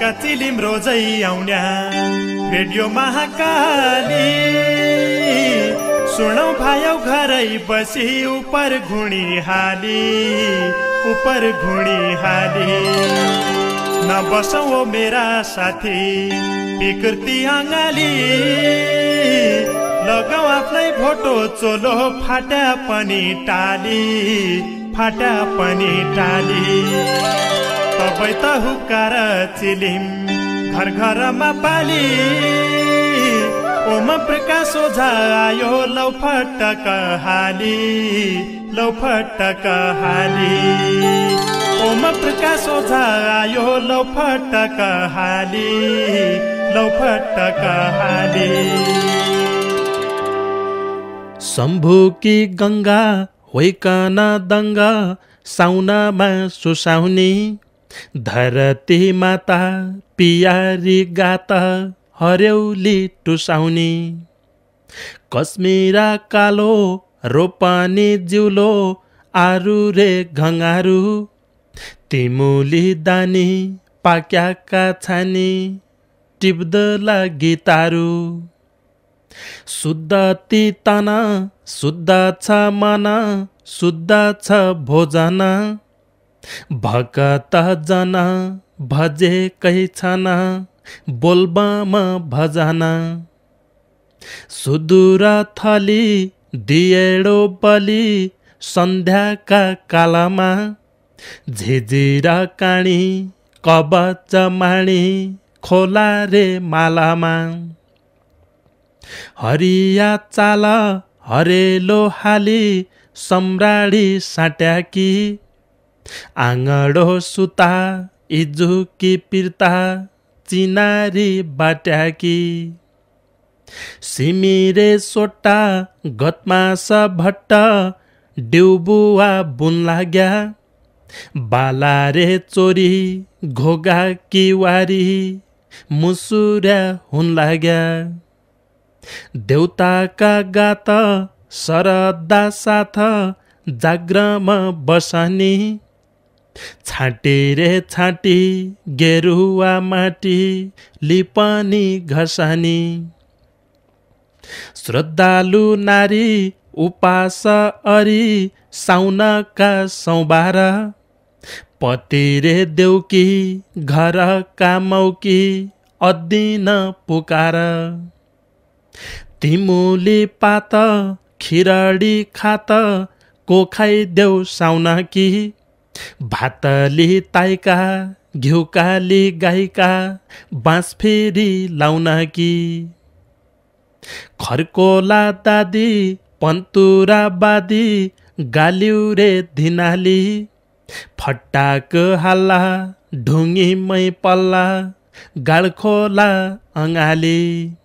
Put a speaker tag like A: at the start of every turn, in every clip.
A: का चिलिम रोजै आउन्या रेडियो महाकाली सुनौ भायौ घरै बसी उपर घुणी हाली नबसौ मेरा साथी विकृति अङ्गाली लगाऊ आफ्नै भोटो चोलो फाटा पनि टाली तबै त हुक्कार चिलिम घर घरमा पाली ओम प्रकाश ओझा आयो लौ फटक हाली ओम प्रकाश ओझा आयो लौ फटक हाली
B: शम्भुकी गङ्गा होइकन दङ्गा साउनमा सुसाउने धरती माता पियारी गात हर्यौली टुसाउने कश्मीरा कालो रोपनी जिउलो आरु रे घङ्गारु तिमुली दानी पाक्याका छानी टिप्दला गीतारु शुद्ध तितन शुद्ध छ मन शुद्ध छ भोजन भगत जन भजेकै छन् बोलबम भजन सुदूर थली दिएडो बलि सन्ध्याका कालमा झिझिर काणी कवच माणी खोला रे मालामा हरिया चाल हरेलो हाली सम्राडी साट्याकी आँगडो सुता इजुकी पिर्ता चिनारी बाट्याकी सिमिरे सोटा गतमास भट्ट डिउबुवा बुन लाग्या बालारे चोरी घोगा किवारी मुसुर्या हुन लाग्या देउताका गात शरदा साथ जाग्रम बसनी छाटी रे छाटी गेरुवा माटी लिपनी घसनी श्रद्धालु नारी उपास अरी साउनका सौबार पति रे देउकी घर कामौकी अदिन पुकार तिमुली पात खिरडी खात कोखाइ देउ साउनकी भातली ताइका घिउकाली गाईका बाँस फेरि लाउनकी खर्कोला दादी पन्तुरा बादी गालिउ रे धिनाली फट्टाक हाल्ला ढुङ्गीमै पल्ला गाडखोला अँगाली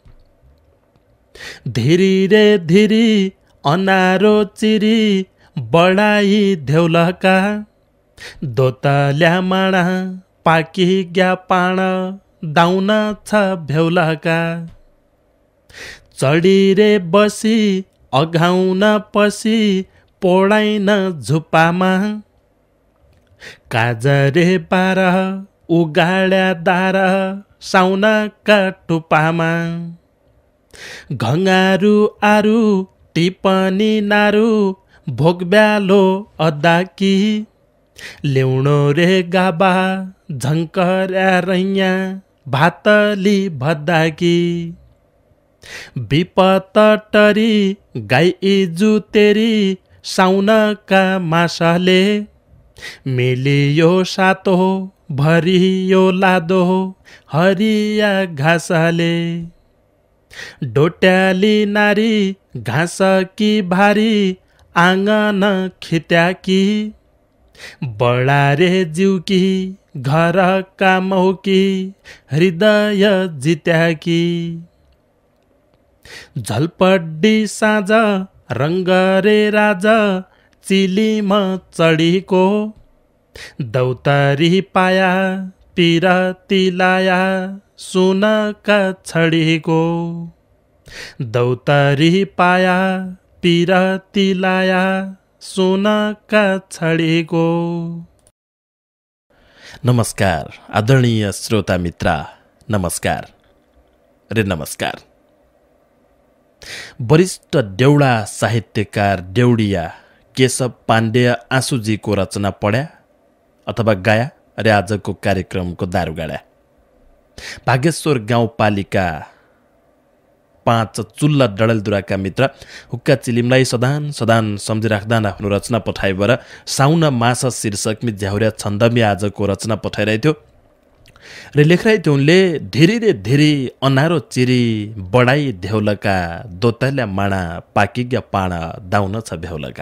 B: धिरी रे धिरी अनारो चिरी बढाई देउलका दोतल्या माडा पाकी ग्या पाण दाउन छ भेउलका चढी रे बसी अघाउन पसी पोडाइन झुप्पामा काजरे पार उगाड्या दार साउनका टुप्पामा घङ्गारु आरु टिपनी नारु भोगब्यालो अदाकी ल्याउनो रे गाबा झङ्कर्या रैया भातली भद्दाकी विपत टरी गाई इजु तेरी साउनका मासले मिलियो सातो भरियो लादो हरिया घाँसले डोट्याली नारी घाँस कि भारी आँगन खित्याकी बडारे जिउकी घर कामौकी हृदय जित्याकी झलपड्डी साँझ रङ्ग रे राज चिलिम चढीको दौतरी पाया पिरती लाया सुनका छडीको दौतरी पाया पिरती लाया सुनका छडीको नमस्कार आदरणीय श्रोता मित्र, नमस्कार रे नमस्कार। वरिष्ठ देउडा साहित्यकार देउडिया केशव पाण्डेय आँसुजीको रचना पढ्या अथवा गाया रे आजको कार्यक्रमको दारू गाड्या। भागेश्वर गाउँपालिका 5 चुल्ला डडेलधुराका मित्र हुक्का चिलिमलाई सदान सदान सम्झिराख्दा आफ्नो रचना पठाइबर साउन मास शीर्षकमी झ्याउर्या छन्दमी आजको रचना पठाइरहेथ्यो र लेखराइथ्यो उनले धेरै अनारो चिरी बढाई धेउलका दोतल्या माणा पाकिग्या पाणा दाउन छ भेउलका।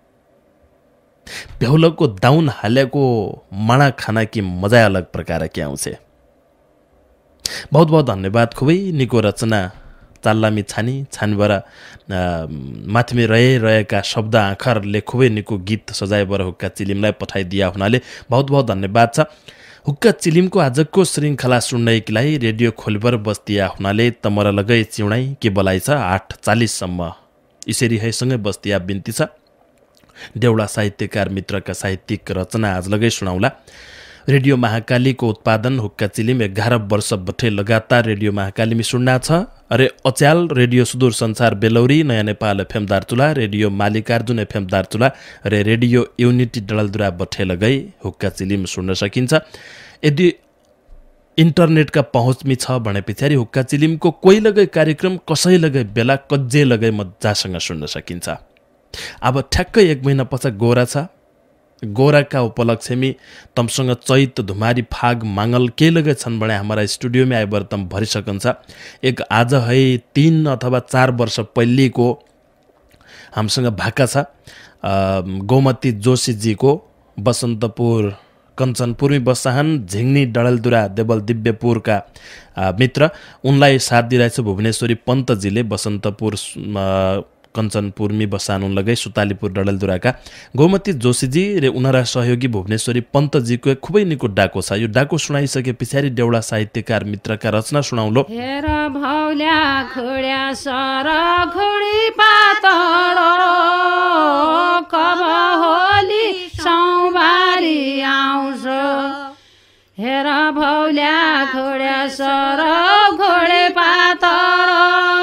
B: भेउलको दाउन हालेको माणा खाना कि मजा अलग प्रकार के आउँछ। बहुत बहुत धन्यवाद। खुबै निको रचना चाल्लामी छानीबाट माथिमे रहेका शब्द आँखाहरूले खुबै निको गीत सजाएबाट हुक्का चिलिमलाई पठाइदिया हुनाले बहुत बहुत धन्यवाद छ। हुक्का चिलिमको आजको श्रृङ्खला सुन्नैकीलाई रेडियो खोलबर बस्दिया हुनाले तमरा लगै चिउडाइ के बोलाइ छ 8:40 सम्म यसरी हैसँगै बस्दिया बिन्ती छ। देउडा साहित्यकार मित्रका साहित्यिक रचना आज लगै सुनाउला। रेडियो महाकालीको उत्पादन हुक्का चिलिम 11 वर्ष बठे लगातार रेडियो महाकालीमा सुन्ना छ। अरे अच्याल रेडियो सुदूर संसार Belauri, Naya Nepal FM Darchula, radio Mallikarjun FM Darchula र रेडियो युनिटी डडेलधुरा बठे लगै हुक्का चिलिम सुन्न सकिन्छ। यदि इन्टरनेटका पहुँचमी छ भने पछाडि हुक्का चिलिमको कोही लगै कार्यक्रम कसै लगै बेला कज्जे लगै मजासँग सुन्न सकिन्छ। अब ठ्याक्कै 1 महिना पछि गोरा छ। गोराका उपलक्ष्यमी तमसँग चैत धुमारी फाग मांगल के लगे छन् भने हाम्रा स्टुडियो में आइबर तम भरिसकन्छ। एक आज है 3 अथवा 4 वर्ष पहिलेको हामीसँग भाका छ। गोमती जोशीजीको बसन्तपुर कञ्चनपुरमी बसाहन झिङ्नी डडेलधुरा देवल दिव्यपुरका मित्र उनलाई साथ दिइरहेछ भुवनेश्वरी पन्तजीले। बसन्तपुर कञ्चनपुरमी बसानु लगै सुतालीपुर डडेलधुराका गोमती जोशीजी र उनरा सहयोगी भुवनेश्वरी पन्तजीको एक खुबै निको डाको छ। यो डाको सुनाइसके पछाडि देउडा साहित्यकार मित्रका रचना सुनाउलो।
C: हेर भौल्या खुड्या सर खुडी पातडो कब होली सौबारी आउँछ। हेर भौल्या खुड्या सर खुडी पातडो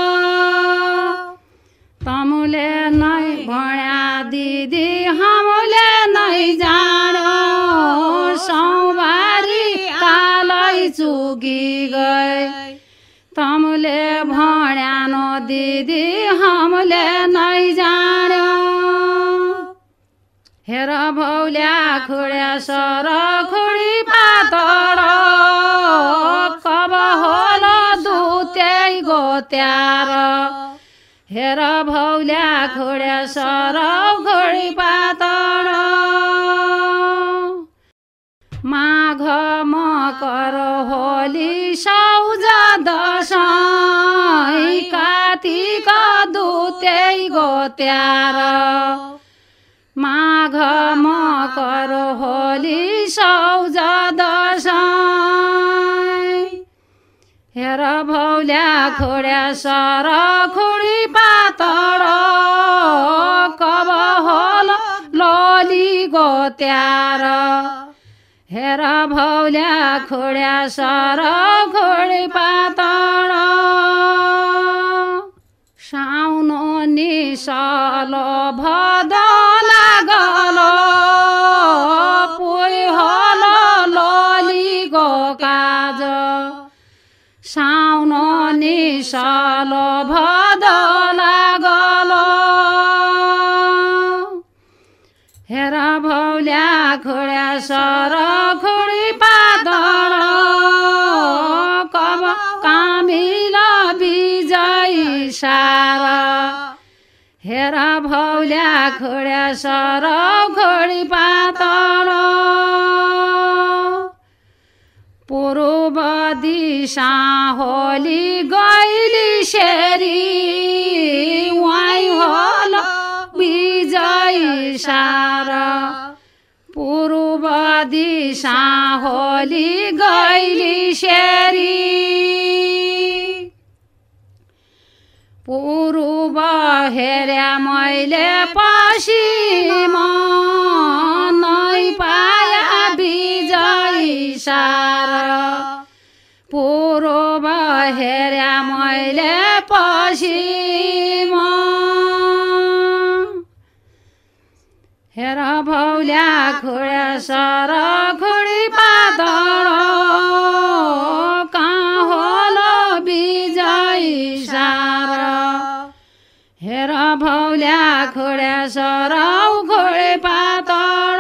C: तमुले नै भण्या दिदी हामीले नै जानो सौबारी कालै चुकी गए। तमुले भण्या नो दिदी हामीले नै जानो। हेर भौल्या खुड्या सर खुडी पातडो कब होलो दुत्यै गोत्यार। हेर भौल्या खुड्या सर खुडी पातडो माघ मकर होली सौज दशैँ कातिक दुत्यै गोत्यार। माघ मकर होली सौज दशैँ हेर भौल्या खुड्या सर खुडी पातडो कब होलो लोली गोत्यार। हेर भौल्या खुड्या सर खुडी पातडो साउनो निसलो भदौ लागलो पुइ होलो लोली गो काज। साउनो निसलो भदौ लागलो हेर भौल्या खुड्या सर खुडी पातडो कब कामिल बिजयी सार। हेर भौल्या खुड्या सर खुडी पातडो पूर्व दिशा होली गैली शेरी वाइ होलो बिजयी सार। पूर्व दिशा होली गैली शेरी पूर्व हेर्या मैले पश्चिम नै पाया बिजयी इसार पूर्व हेर्या मैले पश्चिम हेर भौल्या खुड्या सर खुडी पातळ कहाँ होलो विजय सार हेर भौल्या खुड्या सर खुडी पातळ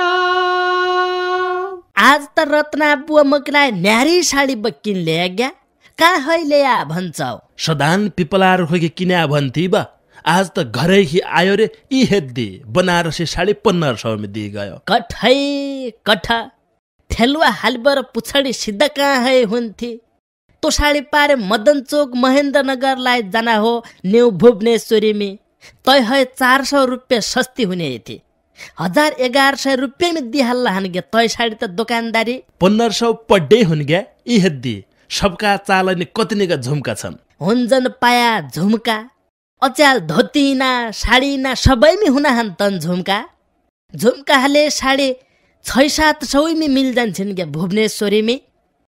D: आज त रत्ना बुवा मकलाई न्यारी साडी बक्किन ल्याग्या कहाँ है ल्याया भन्छौ
B: सदान पिपलार होगे किन्या भन्थी बा आज त घरै ही आयो रे यी हेद्दी बनारसी साडी 1500 में दी गयो
D: कठै कठ थेलुवा हालबर पुछडी सिद्ध कहाँ है हुन्थे तो साडी पारे मदन चौक महेन्द्रनगरलाई जाना हो न्यू भुवनेश्वरी में तै है 400 रुपये सस्ती हुने थी 1100 रुपये में दिहाल हानगे तै साडी त दुकानदारी
B: 1500 पड्डे हुन गया यी हेद्दी सबका चालनी कतिनिका झुम्का छन्
D: हुन्जन पाया झुम्का अच्याल धोतीना साडीना सबैमी हुना हन् तन झुम्का झुम्काले साडी 600-700 में मिल जान्छन् क्या भुवनेश्वरी में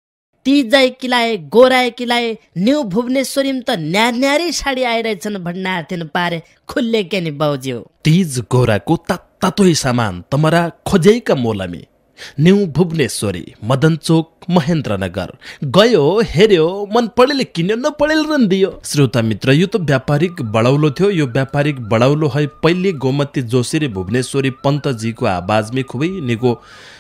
D: तीजै किलाए गोराए किलाए न्यू भुवनेश्वरी में त न्यारी साडी आइरहेछन् भन्ना थिएन पारे खुल्ले के नि बाउज्यू
B: तीज गोराको तातोई सामान तमरा खोजेका मोलामी न्यू भुवनेश्वरी मदन चोक महेन्द्रनगर गयो हेर्यो मन पढेले किन्यो नपढेले रन दियो श्रोता मित्र यो त व्यापारिक बढाउलो थियो यो व्यापारिक बढाउलो है पहिले गोमती जोशी र भुवनेश्वरी पन्तजीको आवाजमै खुबै निको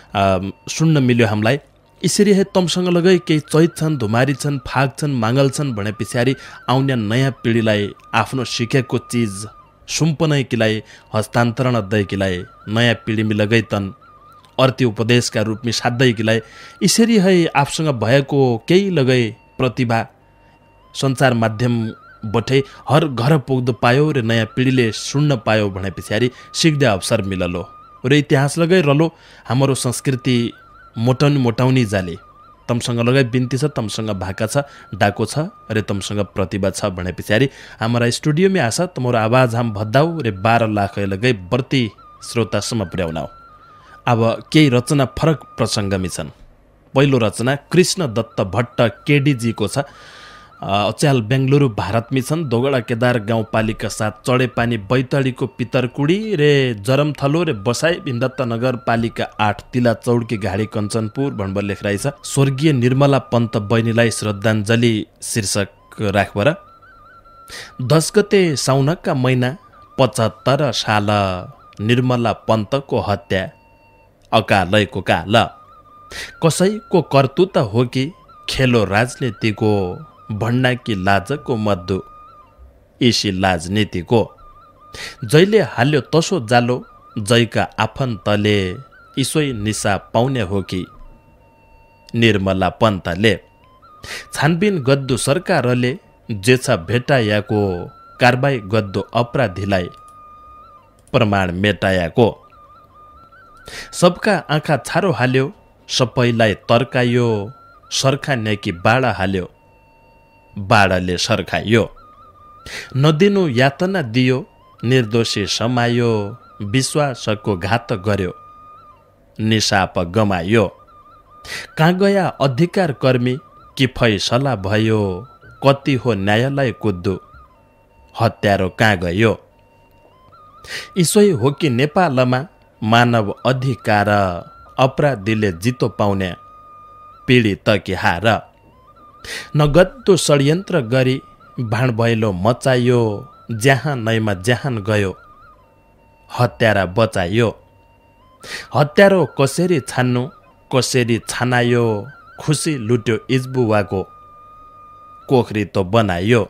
B: सुन्न मिल्यो हामीलाई यसरी है तमसँग लगै केही चैत छन् धुमारी छन् फाग छन् माङ्गल छन् भने पछाडि आउने नयाँ पिँढीलाई आफ्नो सिकेको चिज सुम्पनै किलाई हस्तान्तरण दै किलाई नयाँ पिँढीमा लगै तन् अर्ती उपदेशका रूपमा साध्दै किलाई यसरी है आफसँग भएको केही लगै प्रतिभा सञ्चार माध्यम बठे हर घर पुग्दो पायो र नयाँ पिँढीले सुन्न पायो भने पछाडि सिक्दै अवसर मिललो र इतिहास लगै रलो हाम्रो संस्कृति मोटाउनी जाले तमसँग लगै बिन्ती छ तमसँग भाका छ डाको छ रे तमसँग प्रतिभा छ भने पछाडि हाम्रा स्टुडियोमा आशा तमरो आवाज हम भद्दाउ रे 12 लाख लगै बर्ती श्रोतासम्म पुर्याउनाउ अब केही रचना फरक प्रसङ्गमी छन् पहिलो रचना कृष्ण दत्त भट्ट केडीजीको छ अच्याल बेङ्गलुरु भारतमी छन् दोगडा केदार गाउँपालिका 7 चढेपानी बैतडीको पितरकुडी रे जरमथलो रे बसाई भिन्दत्त नगरपालिका 8 तिला चौडकी घाडी कञ्चनपुर भन्बर लेखराई छ स्वर्गीय निर्मला पन्त बहिनीलाई श्रद्धाञ्जली शीर्षक राखबर 10 गते साउनका महिना 75 साल निर्मला पन्तको हत्या अकालैको काल कसैको कर्तुत हो कि खेलो राजनीतिको भण्डा कि लाजको मद्दु इसी राजनीतिको जैले हाल्यो तसो जालो जैका आफन्तले इसोई निशा पाउने हो कि निर्मला पन्तले छानबिन गद्दु सरकारले जे छ भेटायाको कारबाही गद्दु अपराधीलाई प्रमाण मेटायाको सबका आँखा छारो हाल्यो सबैलाई तर्कायो सर्खाने कि बाडा हाल्यो बाडाले सर्खायो नदिनु यातना दियो निर्दोषी समायो विश्वासको घात गर्यो निशाप गमायो कहाँ गया अधिकार कर्मी कि फैसला भयो कति हो न्यायालय कुद्दु हत्यारो कहाँ गयो इसै हो कि नेपालमा मानव अधिकार अपराधीले जितो पाउने पीडित कि हार नगद्दो षड्यन्त्र गरी भाँड भैलो मचायो जहाँ नैमा जहान गयो हत्यारा बचायो हत्यारो कसरी छान्नु कसरी छानायो खुसी लुट्यो इजबुवाको कोखरी तो बनायो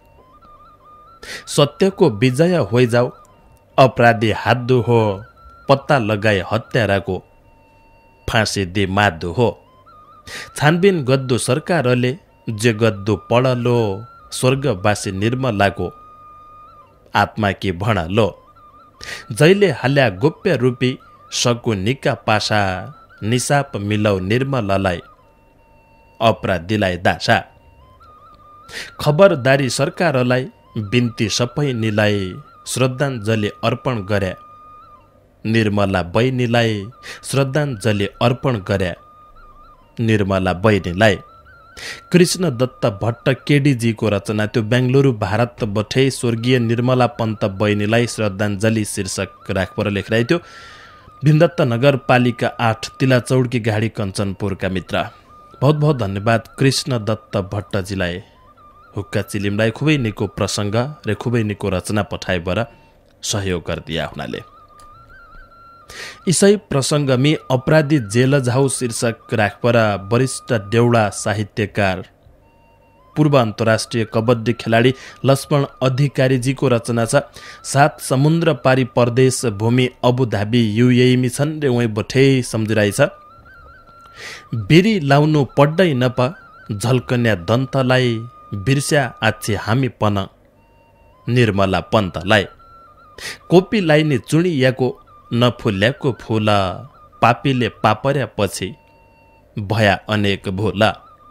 B: सत्यको विजय होइजाऊ अपराधी हाद्दु हो पत्ता लगाए हत्याराको फाँसी दे माद्दु हो छानबिन गद्दु सरकारले जे गद्दु पढलो स्वर्गवासी निर्मलाको आत्मा कि भणलो जैले हाल्या गोप्य रूपी सकु निका पासा निसाप मिलाउ निर्मलालाई अपराधीलाई दासा खबरदारी सरकारलाई बिन्ती सबै निलाई श्रद्धाञ्जली अर्पण गरे निर्मला बहिनीलाई श्रद्धाञ्जली अर्पण गरे निर्मला बहिनीलाई। कृष्ण दत्त भट्ट केडीजीको रचना त्यो बेङ्गलुरु भारत बठे स्वर्गीय निर्मला पन्त बहिनीलाई श्रद्धाञ्जली शीर्षक राखपर लेखिरहेको थियो। भीमदत्त नगरपालिका 8 तिलाचौडकी गाडी कञ्चनपुरका मित्र, बहुत बहुत धन्यवाद कृष्ण दत्त भट्टजीलाई। हुक्का चिलिमलाई खुबै निको प्रसङ्ग र खुबै निको रचना पठाएबर सहयोग गरिदिया हुनाले। इसै प्रसङ्गमी अपराधी जेल झाउ शीर्षक राखपर वरिष्ठ देउडा साहित्यकार पूर्व अन्तर्राष्ट्रिय कबड्डी खेलाडी लक्ष्मण अधिकारीजीको रचना छ। 7 समुद्र पारी परदेश भूमि अबुधाबी युएई छन् रे उहाँ बठे सम्झिरहेछ। बिरी लाउनु पड्दै नप झल्कन्या दन्तलाई बिर्स्या आछि हामी पन निर्मला पन्तलाई। कोपी लाइने चुडियाको नफुल्याको फूल पापीले पापर्या पछि भया अनेक भूल।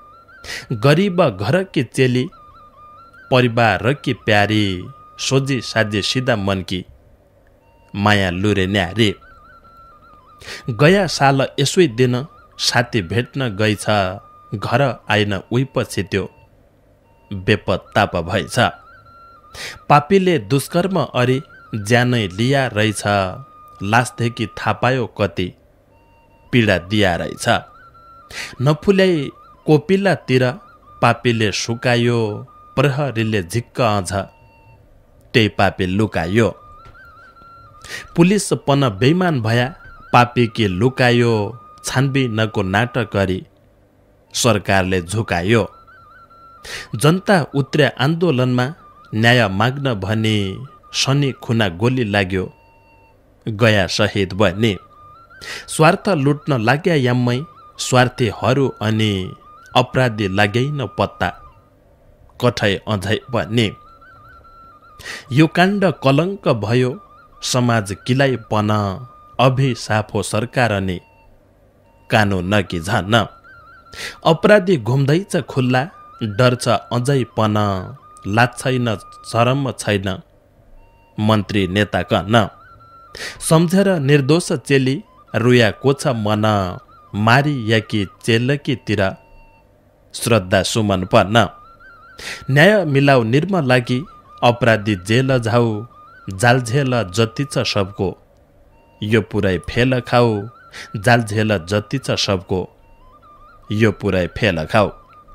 B: गरीब घरकी चेली परिवार की प्यारी सोझी साझी सिधा मनकी माया लुरे न्यारी। गया साल यसै दिन साथी भेट्न गइछ घर आइन उही पछि त्यो बेपत्ताप भएछ। पापीले दुष्कर्म अरी ज्यानै लिया रहेछ लासदेखि थाहा पायो कति पीडा दिया रहेछ। नफुल्याई कोपिलातिर पापीले सुकायो प्रहरीले झिक्क अझ त्यही पापी लुकायो। पुलिस पन बेइमान भया पापी कि लुकायो छानबिनको नाटक गरी सरकारले झुकायो। जनता उत्रे आन्दोलनमा न्याय माग्न भनी शनि खुना गोली लाग्यो गया शहीद बने। स्वार्थ लुट्न लाग्या याम्मै स्वार्थीहरू अनि अपराधी लागेन पत्ता कठै अझै बने। यो काण्ड कलङ्क भयो समाज किलाई पन अभिशाप हो सरकार अनि कानुन नकी झन। अपराधी घुम्दैछ खुल्ला डर्छ अझै पन लाज छैन शरम छैन मन्त्री नेता कन। सम्झेर निर्दोष चेली रुया कोछ मन मारी याकी चेलकीतिर श्रद्धा सुमन पर्न। न्याय मिलाउ निर्मलाकी अपराधी जेल झाउ जालझेल जति छ सबको यो पुरै फेल खाऊ जालझेल जति छ सबको यो पुरै फेल खाऊ।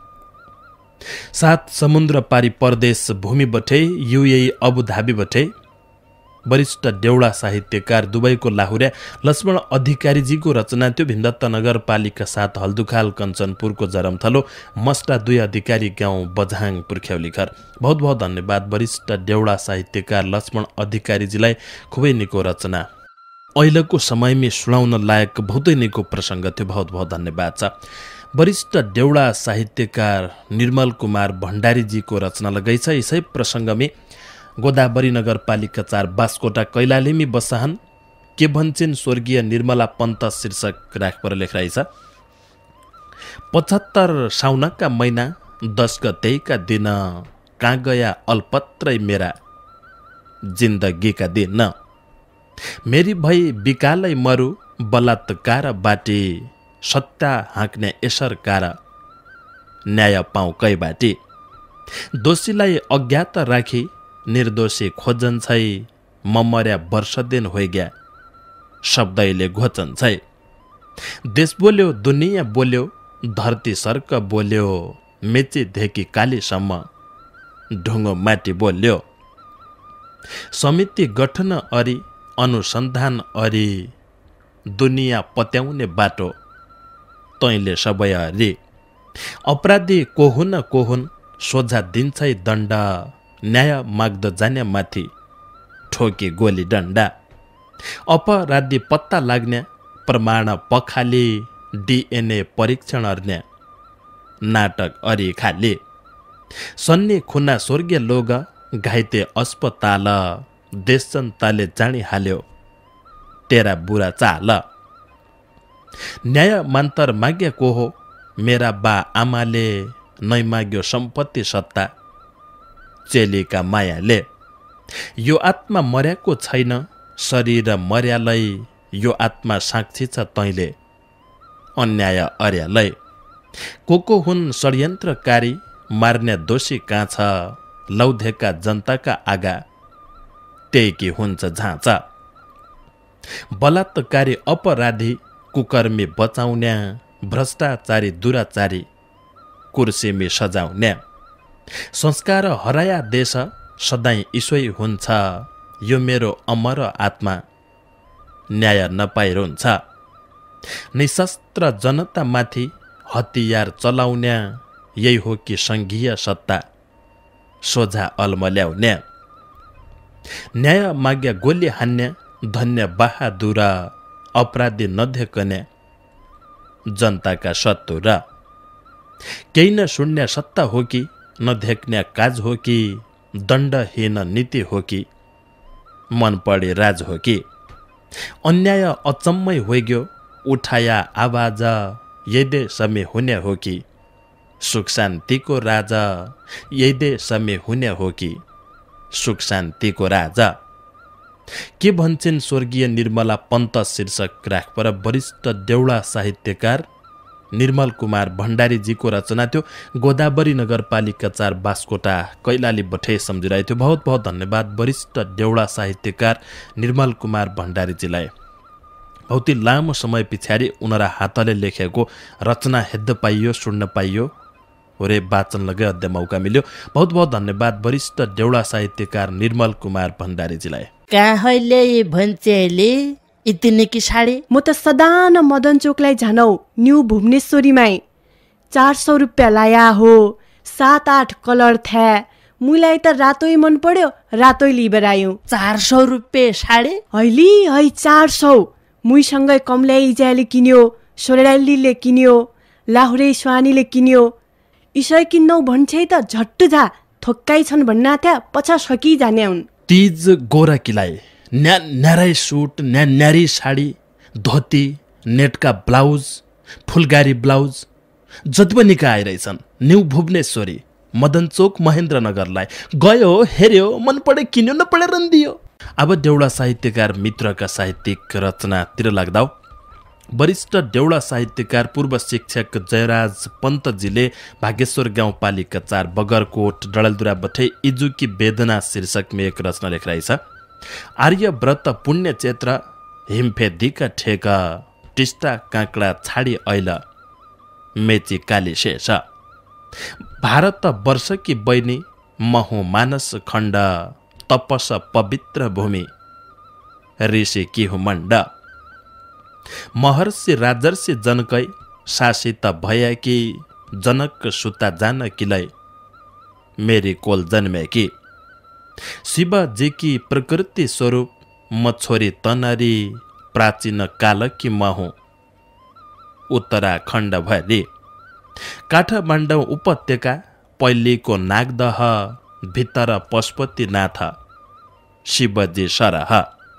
B: 7 समुद्र पारी परदेश भूमि बठे युएई अबुधाबी बठे वरिष्ठ देउडा साहित्यकार दुबईको लाहुर्या लक्ष्मण अधिकारीजीको रचना त्यो। भीमदत्त नगरपालिका 7 हल्दुखाल कञ्चनपुरको जरमथलो मस्टा 2 अधिकारी गाउँ बझाङ पुर्ख्यौली घर। बहुत बहुत धन्यवाद वरिष्ठ देउडा साहित्यकार लक्ष्मण अधिकारीजीलाई। खुबै निको रचना अहिलेको समयमा सुनाउन लायक बहुतै निको प्रसङ्ग थियो। बहुत बहुत धन्यवाद छ। वरिष्ठ देउडा साहित्यकार निर्मल कुमार भण्डारीजीको रचना लगाइ छ। यसै प्रसङ्गमा गोदावरी नगरपालिका 4 बास्कोटा कैलालीमी बसाहन के भन्छन् स्वर्गीय निर्मला पन्त शीर्षक राखपर लेखिरहेछ। 75 साउनका महिना 10 गतेका दिन कहाँ गया अल्पत्रै मेरा जिन्दगीका दिन। मेरी भई बिकालै मरु बलात्कार बाटी सत्ता हाँक्ने यसरकार न्याय पाउ कै बाटी। दोषीलाई अज्ञात राखी निर्दोषी खोजन छै ममर्या वर्ष दिन होइग्या शब्दैले घोचन छै। देश बोल्यो दुनियाँ बोल्यो धरती सर्क बोल्यो मेची धेकी कालीसम्म ढुङ्गो माटी बोल्यो। समिति गठन अरी अनुसन्धान अरी दुनियाँ पत्याउने बाटो तैँले सबै हरी। अपराधी को हुन् सोझा दिन्छै दण्ड न्याय माग्द जाने माथि ठोकी गोली डण्डा। अपराधी पत्ता लाग्ने प्रमाण पखाली डिएनए परीक्षण अर्ने नाटक अरी खाली। सन्नी खुना स्वर्गीय लोग घाइते अस्पताल देश जनताले जानी हाल्यो तेरा बुरा चाल। न्याय मान्तर माग्या को हो मेरा बा आमाले नै माग्यो सम्पत्ति सत्ता चेलीका मायाले। यो आत्मा मर्याको छैन शरीर मर्यालै यो आत्मा साक्षी छ तैँले अन्याय अर्यालै। को हुन् षड्यन्त्रकारी मार्ने दोषी कहाँ छ लौधेका जनताका आगा त्यही कि हुन्छ झाँचा बलात्कारी अपराधी कुकर्मी बचाउने भ्रष्टाचारी दुराचारी कुर्सीमी सजाउने संस्कार हराया देश सधैँ ईश्वै हुन्छ यो मेरो अमर आत्मा न्याय नपाइरहन्छ निशस्त्र जनतामाथि हतियार चलाउने यही हो कि सङ्घीय सत्ता सोझा अल्मल्याउने न्याय माग्या गोली हान्ने धन्य बहादुर अपराधी नदेख्ने जनताका शत्रु र केही नसुन्ने सत्ता हो कि नदेख्ने काज हो कि दण्डहीन नीति हो कि मन पढे राज हो कि अन्याय अचम्मै होइग्यो उठाया आवाज यही देशमै हुने हो कि सुख शान्तिको राजा यही देशमै हुने हो कि सुख शान्तिको राजा के भन्छन् स्वर्गीय निर्मला पन्त शीर्षक राखपर वरिष्ठ देउडा साहित्यकार निर्मल कुमार भण्डारीजीको रचना थियो। गोदावरी नगरपालिका 4 बास्कोटा कैलाली बठे सम्झिरहेको थियो। बहुत बहुत धन्यवाद वरिष्ठ देउडा साहित्यकार निर्मल कुमार भण्डारीजीलाई। बहुत लामो समय पछाडि उनीहरा हातले लेखेको रचना हेर्द पाइयो सुन्न पाइयो रे वाचन लगे अध्याय मौका मिल्यो। बहुत बहुत धन्यवाद वरिष्ठ देउडा साहित्यकार निर्मल कुमार भण्डारीजीलाई।
D: कहाँले भन्छेले इतने की साडी
E: म त सदा न मदन चोकलाई झनौ न्यू भुवनेश्वरीमै 400 रुपियाँ लाया हो 7-8 कलर थ्या मुलाई त रातोई मन पर्यो रातोई लिबर आयौ
D: 400 रुपियाँ साडी
E: हैली है 400 मुईसँगै कमलाई ज्याले किन्यो सोरेडालीले किन्यो लाहुरे स्वानीले किन्यो इसै किन्नौ भन्छै त झट्ट जा थोक्काइ छन् भन्ना थ्या पछा सकी जाने हुन्।
B: तीज गोरा किलाई न्यारै सुट न्यारी साडी धोती नेटका ब्लाउज फुलगारी ब्लाउज जति पनि निका आइरहेछन्। न्यू भुवनेश्वरी मदन चोक महेन्द्रनगरलाई गयो हेर्यो मन पढे किन्यो नपढे रन्दियो। अब देउडा साहित्यकार मित्रका साहित्यिक रचनातिर लाग्दा वरिष्ठ देउडा साहित्यकार पूर्व शिक्षक जयराज पन्तजीले भागेश्वर गाउँपालिका 4 बगरकोट डडेलधुरा बठे इजुकी वेदना शीर्षकमा एक रचना लेखिरहेछ। आर्यव्रत पुण्य क्षेत्र हिमफेदीका ठेका टिस्टा काँक्रा छाडी ऐल मेची काली शेष भारत वर्षकी बैनी महु मानस खण्ड तपस पवित्र भूमि ऋषि किहुमण्ड महर्षि राजर्षि जनकै शासित भएकी जनक सुता जानकीलाई मेरी कोल जन्मेकी शिवजीकी प्रकृति स्वरूप म छोरी तनरी प्राचीन कालकी महु उत्तराखण्ड भरी काठमाडौँ उपत्यका पल्लीको नागदह भित्र पशुपतिनाथ शिवजी सरह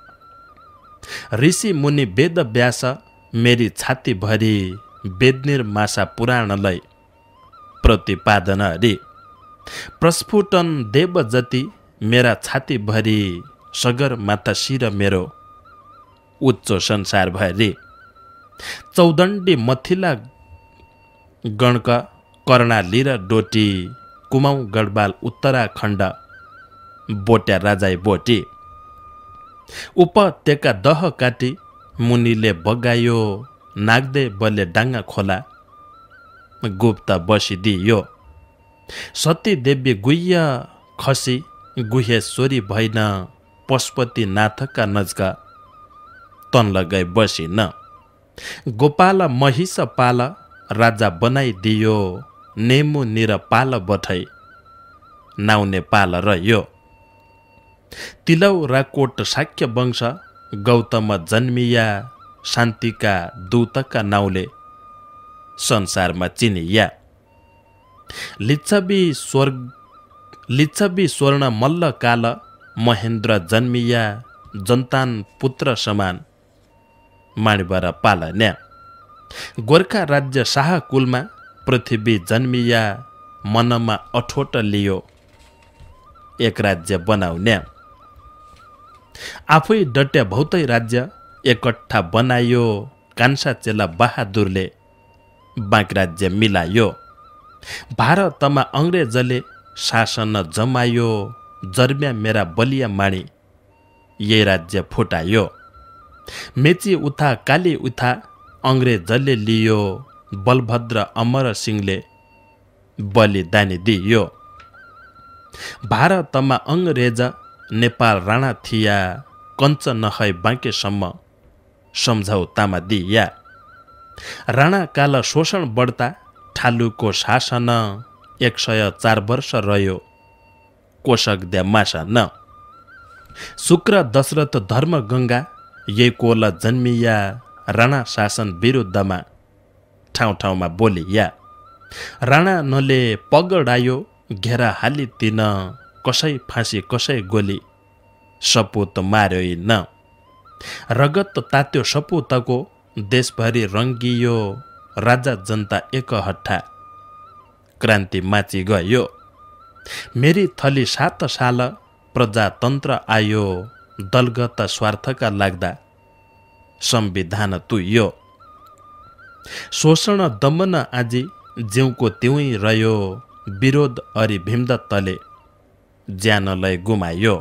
B: ऋषि मुनि वेद व्यास मेरी छाती भरी वेदनिर मासा पुराणलाई प्रतिपादन रे प्रस्फुटन देव जति मेरा छाती भरी सगर माता शिर मेरो उच्च संसार भरी चौदण्डी मथिला गणक कर्णाली र डोटी कुमाउ गढवाल उत्तराखण्ड बोट्या राजाई बोटी उपत्यका दह काटी मुनिले बगायो नाग्दे बले डाङ्गा खोला गुप्त बसिदियो सती देवी गुह्य खसी गुहेश्वरी भइन पशुपतिनाथका नजका तन लगाई बसिन गोपाल महिष पाल राजा बनाइदियो नेमु निर पाल बठै नाउने पाल रह्यो तिलौ राकोट शाक्य वंश गौतम जन्मिया शान्तिका दूतका नाउँले संसारमा चिनिया लिच्छवी स्वर्ण मल्ल काल महेन्द्र जन्मिया जन्तान पुत्र समान माणिबर पालन्या गोर्खा राज्य शाह कुलमा पृथ्वी जन्मिया मनमा अठोट लियो एक राज्य बनाउन्या आफै डट्या भौतै राज्य एकट्ठा बनायो कान्छा चेला बहादुरले बाँक्राज्य मिलायो। भारतमा अङ्ग्रेजले शासन जमायो, जर्म्या मेरा बलिया माणी यही राज्य फुटायो। मेची उथा काली उथा अङ्ग्रेजले लियो, बलभद्र अमर सिंहले बलिदानी दियो। भारतमा अङ्ग्रेज नेपाल राणा थिया, कञ्च नखै बाँकेसम्म सम्झौतामा दिया। राणा काल शोषण बढ्ता ठालुको शासन, 104 वर्ष रह्यो कोशक द्या मासन। शुक्र दशरथ धर्म गङ्गा यही कोल जन्मिया, राणा शासन विरुद्धमा ठाउँ ठाउँमा बोलिया। राणा नले पगडायो घेरा हाली तिन, कसै फाँसी कसै गोली सपुत मार्यो न। रगत तात्यो सपुतको देशभरि रङ्गियो, राजा जनता एकहट्ठा क्रान्ति माची गयो। मेरी थली 7 साल प्रजातन्त्र आयो, दलगत स्वार्थका लाग्दा संविधान तुइयो। शोषण दमन आजी जिउको त्योइ रह्यो, विरोध अरि भीमदत्तले ज्यानलाई गुमायो।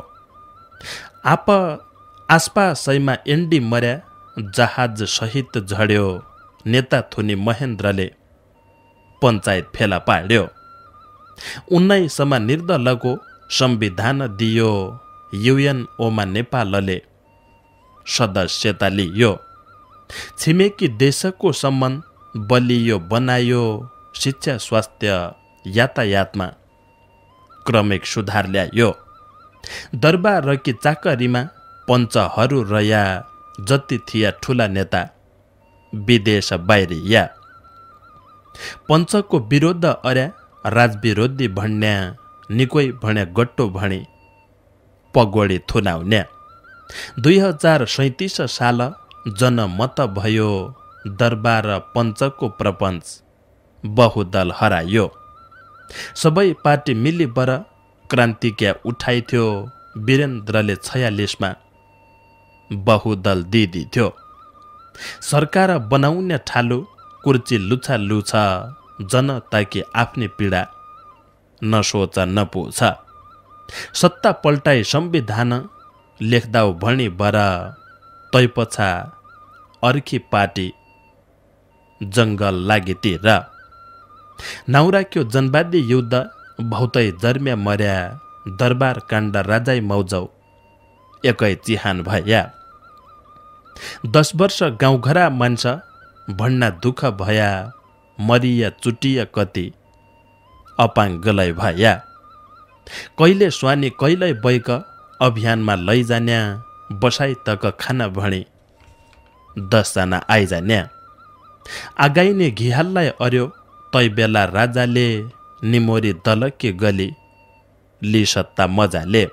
B: आसपासैमा एन्डी मर्या, जहाज सहित झड्यो, नेता थुनी महेन्द्रले पञ्चायत फेला पाड्यो। 19 निर्दलको संविधान दियो, युएनओमा नेपालले सदस्यता लियो। छिमेकी देशको सम्बन्ध बलियो बनायो, शिक्षा स्वास्थ्य यातायातमा क्रमिक सुधार ल्यायो। दरबार र कि चाकरीमा पञ्चहरू रह्या, जति थिया ठुला नेता विदेश बाहिरिया। पञ्चको विरोध अर्या, राजविरोधी भन्या, निकोइ भन्या गट्टो भणी पगोडी थुनाउन्या। 2037 साल जनमत भयो, दरबार पञ्चको प्रपञ्च बहुदल हरायो। सबै पार्टी मिली बर क्रान्तिज्ञ उठाइथ्यो, वीरेन्द्रले 46मा बहुदल दिदी थियो। सरकार बनाउने ठालु कुर्ची लुछा लुछ, जनताकी आफ्नी पीडा नसोच नपुछ। सत्ता पल्टाई संविधान लेख्दाउ भणी बर, तैपछा अर्की पार्टी जङ्गल लागितिर। नाउराक्यो जनवादी युद्ध भौतै जर्म्या मर्या, दरबार काण्ड राजाई मौजौ एकै चिहान भया। 10 वर्ष गाउँघरा मान्छ भन्ना दुःख भया, मरिया चुटिया कति अपाङ्गलै भया। कहिले स्वानी कहिले बैक अभियानमा लैजान्या, बसाइ तक खाना भणी 10 जना आइजान्या। आगाइने घिहाललाई अर्यो तै बेला राजाले, निमोरी दलकी गली लिसत्ता मजाले।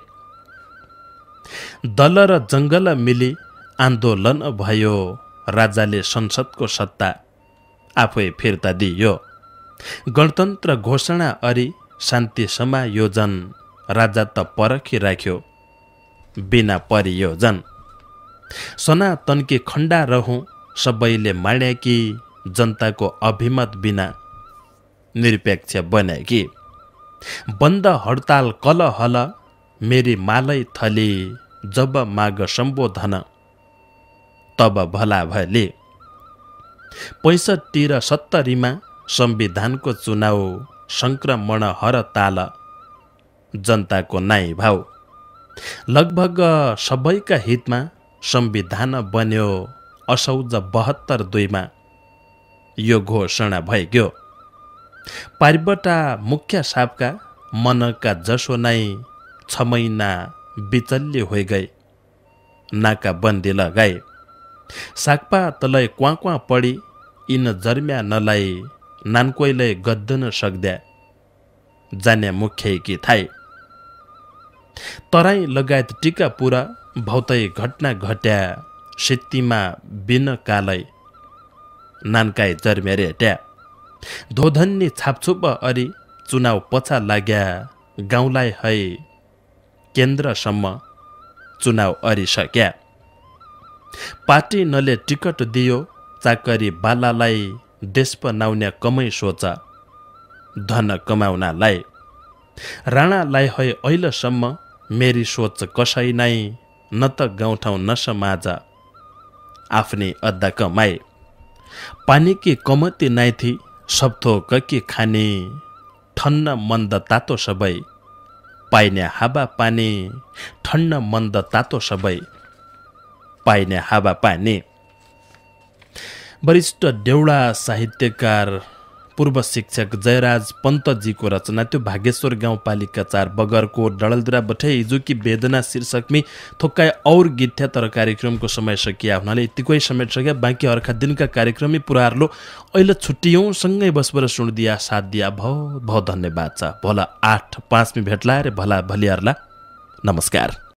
B: दल र जङ्गल मिली आन्दोलन भयो, राजाले संसदको सत्ता आफै फिर्ता दियो। गणतन्त्र घोषणा अरि शान्ति समायोजन, राजा त परखी राख्यो बिना परियोजन। सनातनकी खण्डा रहौँ सबैले माड्याकी, जनताको अभिमत बिना निरपेक्ष बन्याकी। बन्द हडताल कलहल मेरी मालै थली, जब माग सम्बोधन तब भला भली। 65 र 70मा संविधानको चुनाव, संक्रमण हरताल जनताको नाइ भाउ। लगभग सबैका हितमा संविधान बन्यो, असौज 72मा यो घोषणा भइगयो। पारिबटा मुख्य सापका मनका जसो नै 6 महिना बिचल्ली होइ गई, नाका बन्दी लगाई। साक्पा तलै क्वाँ पडी, इन जर्म्या नलाई, नानकोइलै गद्दन सक्द्या जान्या मुख्यै कि थाई। तराई लगायत टिकापुरा भौतै घटना घट्या, सित्तीमा बिन कालै नानकाई जर्म्या रेट्या। धोधन्नी छापछुप अरि चुनाव पछा लाग्या, गाउँलाई है केन्द्रसम्म चुनाव अरिसक्या। पार्टी नले टिकट दियो चाकरी बालालाई, देश बनाउने कमै सोच धन कमाउनलाई राणालाई है अहिलेसम्म मेरी सोच कसै नै न त गाउँठाउँ न समाज आफ्नै अद्दा कमाए पानी की कमती नाइ थी सब थोक के खाने ठन्न मन्द तातो सबै पाइने हावा पानी ठन्न मन्द तातो सबै पाइने हावा पानी। वरिष्ठ देउडा साहित्यकार पूर्व शिक्षक जयराज पन्तजीको रचना त्यो भागेश्वर गाउँपालिका 4 बगरकोट डडलधुरा बठे हिजोकी वेदना शीर्षकमी थोक्काए और गीत थिया तर कार्यक्रमको समय सकिया हुनाले यतिकै समेट सक्या बाँकी अर्का दिनका कार्यक्रममै पुरार्लो अहिले छुट्टियौँ सँगै बसबर सुन्दिया साथ दिया बहुत बहुत धन्यवाद छ। भोला 8:05 भेट्ला रे भला भलियार्ला। नमस्कार।